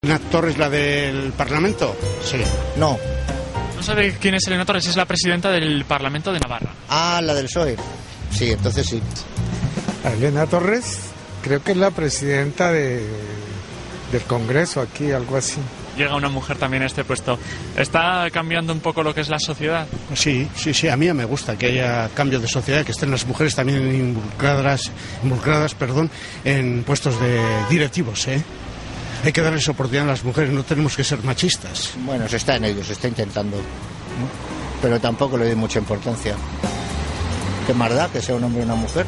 ¿Elena Torres, la del Parlamento? Sí. No. ¿No sabe quién es Elena Torres? Es la presidenta del Parlamento de Navarra. Ah, la del PSOE. Sí, entonces sí. Elena Torres, creo que es la presidenta del Congreso aquí, algo así. Llega una mujer también a este puesto. ¿Está cambiando un poco lo que es la sociedad? Sí, a mí me gusta que haya cambio de sociedad, que estén las mujeres también involucradas, en puestos de directivos, ¿eh? Hay que darles oportunidad a las mujeres, no tenemos que ser machistas. Bueno, se está en ello, se está intentando, ¿no? Pero tampoco le doy mucha importancia. ¿Qué más da que sea un hombre o una mujer?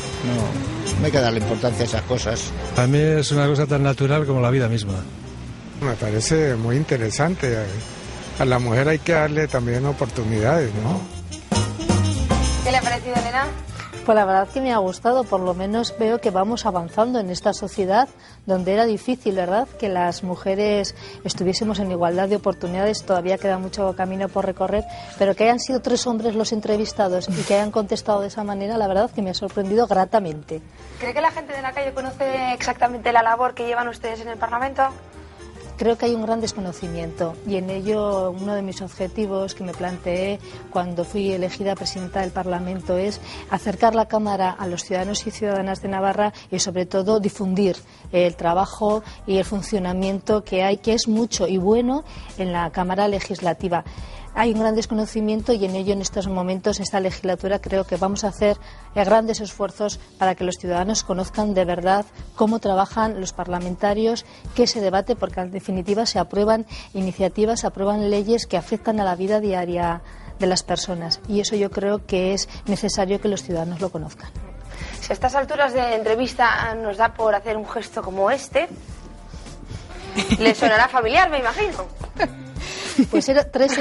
No hay que darle importancia a esas cosas. A mí es una cosa tan natural como la vida misma. Me parece muy interesante. A la mujer hay que darle también oportunidades, ¿no? ¿Qué le ha parecido, Elena? Pues la verdad que me ha gustado, por lo menos veo que vamos avanzando en esta sociedad donde era difícil, ¿verdad?, que las mujeres estuviésemos en igualdad de oportunidades. Todavía queda mucho camino por recorrer, pero que hayan sido 3 hombres los entrevistados y que hayan contestado de esa manera, la verdad que me ha sorprendido gratamente. ¿Cree que la gente de la calle conoce exactamente la labor que llevan ustedes en el Parlamento? Creo que hay un gran desconocimiento y en ello uno de mis objetivos que me planteé cuando fui elegida presidenta del Parlamento es acercar la Cámara a los ciudadanos y ciudadanas de Navarra y sobre todo difundir el trabajo y el funcionamiento que hay, que es mucho y bueno en la Cámara Legislativa. Hay un gran desconocimiento y en ello en estos momentos, esta legislatura, creo que vamos a hacer grandes esfuerzos para que los ciudadanos conozcan de verdad cómo trabajan los parlamentarios, qué se debate, porque en definitiva se aprueban iniciativas, se aprueban leyes que afectan a la vida diaria de las personas y eso yo creo que es necesario que los ciudadanos lo conozcan. Si a estas alturas de entrevista nos da por hacer un gesto como este, le sonará familiar, me imagino. Pues eran 3.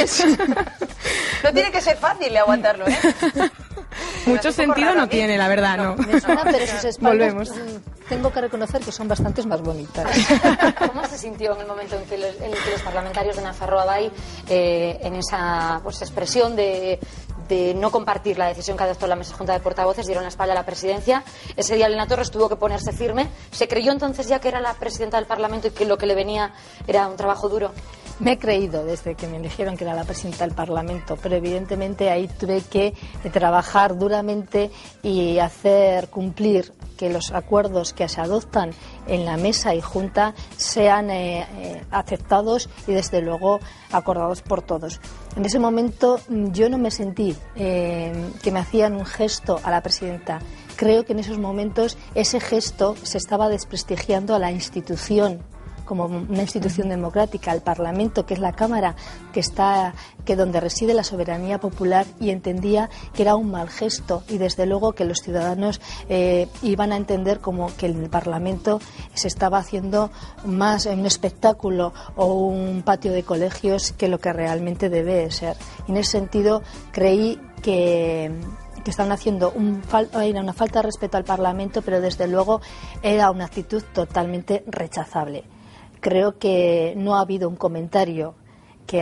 No tiene que ser fácil aguantarlo, ¿eh? Mucho sentido no tiene, la verdad, no. Me suena, pero sus espaldas, Volvemos. tengo que reconocer que son bastantes más bonitas. ¿Cómo se sintió en el momento en que los parlamentarios de Nafarroa en esa expresión de no compartir la decisión que adoptó la Mesa Junta de Portavoces, dieron la espalda a la presidencia? Ese día Elena Torres tuvo que ponerse firme. ¿Se creyó entonces ya que era la presidenta del Parlamento y que lo que le venía era un trabajo duro? Me he creído desde que me eligieron que era la presidenta del Parlamento, pero evidentemente ahí tuve que trabajar duramente y hacer cumplir que los acuerdos que se adoptan en la mesa y junta sean aceptados y desde luego acordados por todos. En ese momento yo no me sentí que me hacían un gesto a la presidenta. Creo que en esos momentos ese gesto se estaba desprestigiando a la institución como una institución democrática, al Parlamento, que es la Cámara que donde reside la soberanía popular, y entendía que era un mal gesto y desde luego que los ciudadanos iban a entender como que el Parlamento se estaba haciendo más un espectáculo o un patio de colegios que lo que realmente debe ser. Y en ese sentido creí que estaban haciendo era una falta de respeto al Parlamento, pero desde luego era una actitud totalmente rechazable. Creo que no ha habido un comentario que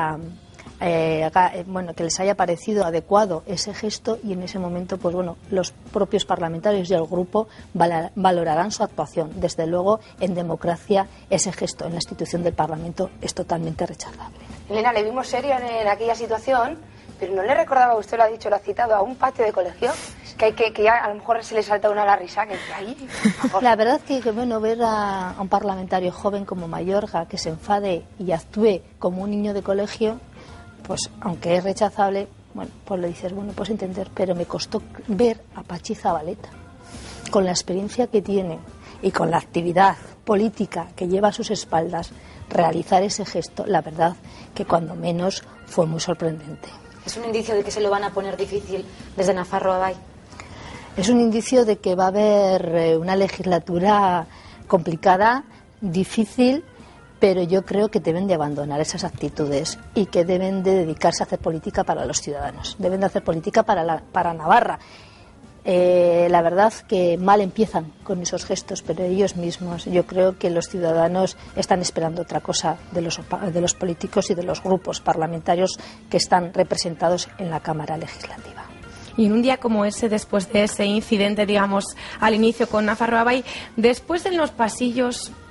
que les haya parecido adecuado ese gesto, y en ese momento los propios parlamentarios y el grupo valorarán su actuación. Desde luego, en democracia, ese gesto en la institución del Parlamento es totalmente rechazable. Elena, le vimos serio en aquella situación, pero ¿no le recordaba, usted lo ha dicho, lo ha citado, a un patio de colegio? Que ya a lo mejor se le salta una la risa, que ahí... La verdad que ver a un parlamentario joven como Mayorga que se enfade y actúe como un niño de colegio, pues aunque es rechazable, pues le dices, pues entender, pero me costó ver a Pachi Zabaleta, con la experiencia que tiene y con la actividad política que lleva a sus espaldas, realizar ese gesto, la verdad que cuando menos fue muy sorprendente. ¿Es un indicio de que se lo van a poner difícil desde Nafarroa? Es un indicio de que va a haber una legislatura complicada, difícil, pero yo creo que deben de abandonar esas actitudes y que deben de dedicarse a hacer política para los ciudadanos. Deben de hacer política para Navarra. La verdad que mal empiezan con esos gestos, pero ellos mismos, yo creo que los ciudadanos están esperando otra cosa de los políticos y de los grupos parlamentarios que están representados en la Cámara Legislativa. Y en un día como ese, después de ese incidente, digamos, al inicio con Nafarroa Bai, después en los pasillos, ¿qué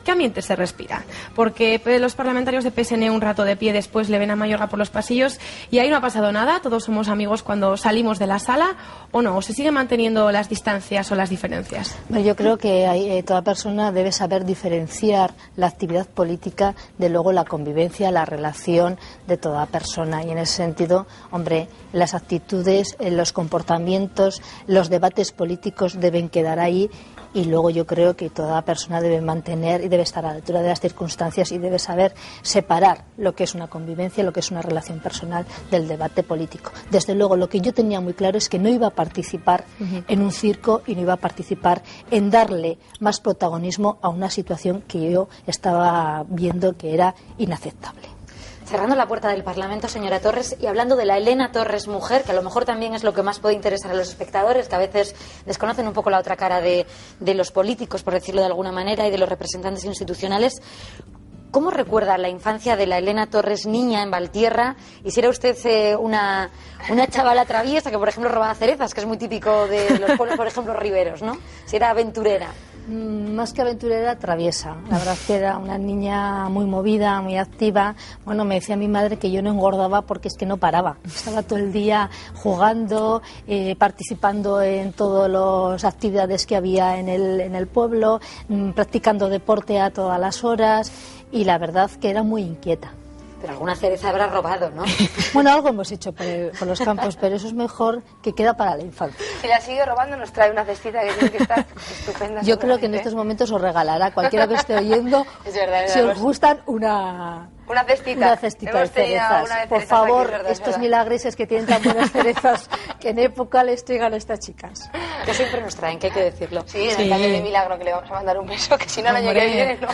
¿qué ambiente se respira? Porque los parlamentarios de PSN un rato de pie, después le ven a Mayorga por los pasillos y ahí no ha pasado nada, todos somos amigos cuando salimos de la sala, ¿o no? ¿O se siguen manteniendo las distancias o las diferencias? Yo creo que toda persona debe saber diferenciar la actividad política de luego la convivencia, la relación de toda persona. Y en ese sentido, hombre, las actitudes, los comportamientos, los debates políticos deben quedar ahí. Y luego yo creo que toda persona debe mantener y debe estar a la altura de las circunstancias y debe saber separar lo que es una convivencia, lo que es una relación personal del debate político. Desde luego, lo que yo tenía muy claro es que no iba a participar en un circo y no iba a participar en darle más protagonismo a una situación que yo estaba viendo que era inaceptable. Cerrando la puerta del Parlamento, señora Torres, y hablando de la Elena Torres mujer, que a lo mejor también es lo que más puede interesar a los espectadores, que a veces desconocen un poco la otra cara de los políticos, por decirlo de alguna manera, y de los representantes institucionales. ¿Cómo recuerda la infancia de la Elena Torres niña en Valtierra? Y si era usted una chavala traviesa que, por ejemplo, robaba cerezas, que es muy típico de los pueblos, por ejemplo, riberos, ¿no? Si era aventurera. Más que aventurera, traviesa. La verdad que era una niña muy movida, muy activa. Bueno, me decía mi madre que yo no engordaba porque es que no paraba. Estaba todo el día jugando, participando en todas las actividades que había en el pueblo, practicando deporte a todas las horas y la verdad que era muy inquieta. Pero alguna cereza habrá robado, ¿no? Bueno, algo hemos hecho por los campos, pero eso es mejor que queda para la infancia. Si la sigue robando, nos trae una cestita que tiene que estar estupenda. Yo creo que en estos momentos os regalará cualquiera que esté oyendo, es verdad, si os gustan, una cestita. Una cestita de cerezas. Por favor, estos milagreses que tienen tan buenas cerezas, que en época les traigan a estas chicas. Que siempre nos traen, que hay que decirlo. Sí, en el taller de Milagro, que le vamos a mandar un beso, que si no, no llegue bien, ¿no?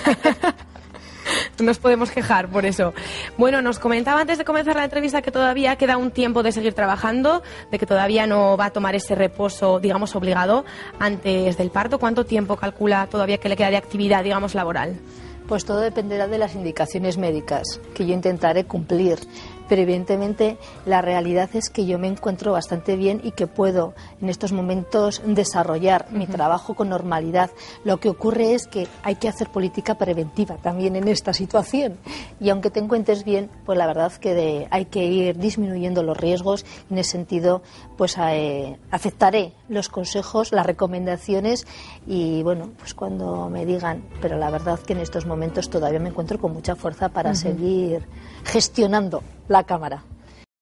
Nos podemos quejar por eso. Bueno, nos comentaba antes de comenzar la entrevista que todavía queda un tiempo de seguir trabajando, de que todavía no va a tomar ese reposo, digamos, obligado antes del parto. ¿Cuánto tiempo calcula todavía que le queda de actividad, digamos, laboral? Pues todo dependerá de las indicaciones médicas, que yo intentaré cumplir. Pero evidentemente la realidad es que yo me encuentro bastante bien y que puedo en estos momentos desarrollar mi trabajo con normalidad. Lo que ocurre es que hay que hacer política preventiva también en esta situación. Y aunque te encuentres bien, pues la verdad que hay que ir disminuyendo los riesgos. En ese sentido, pues aceptaré los consejos, las recomendaciones y bueno, pues cuando me digan, pero la verdad que en estos momentos todavía me encuentro con mucha fuerza para seguir gestionando la cámara.